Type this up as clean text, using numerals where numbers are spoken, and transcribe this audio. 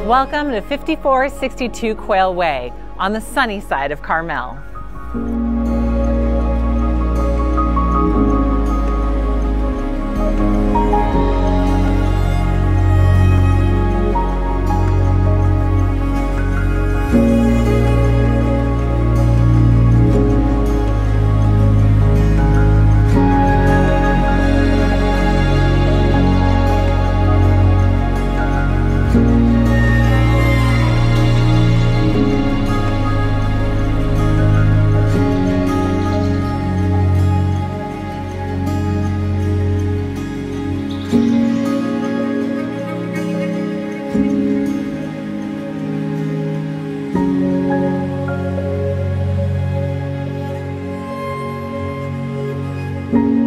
Welcome to 5462 Quail Way on the sunny side of Carmel. Thank you.